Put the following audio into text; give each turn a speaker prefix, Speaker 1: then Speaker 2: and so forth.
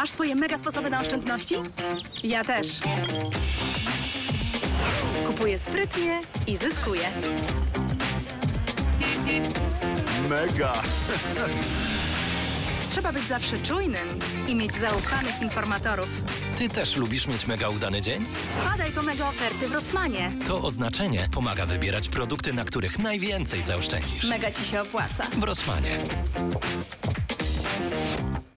Speaker 1: Masz swoje mega sposoby na oszczędności? Ja też. Kupuję sprytnie i zyskuję.
Speaker 2: Mega!
Speaker 1: Trzeba być zawsze czujnym i mieć zaufanych informatorów.
Speaker 3: Ty też lubisz mieć mega udany dzień?
Speaker 1: Wpadaj po mega oferty w Rossmanie.
Speaker 3: To oznaczenie pomaga wybierać produkty, na których najwięcej zaoszczędzisz.
Speaker 1: Mega ci się opłaca.
Speaker 3: W Rossmanie.